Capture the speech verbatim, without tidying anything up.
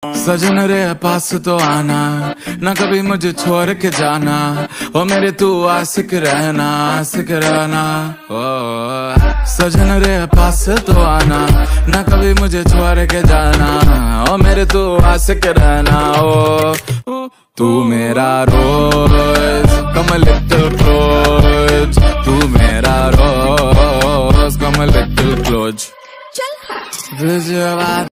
सजन रे पास तो आना, ना कभी मुझे छोड़ के जाना। ओ मेरे तू आशिक रहना, आशिक रहना। ओ सजन रे पास तो आना, ना कभी मुझे छोड़ के जाना। ओ मेरे तू आशिक रहना। ओ तू मेरा रोज कम लिटिल क्लोज, तू मेरा रोज कम लिटिल क्लोज। चल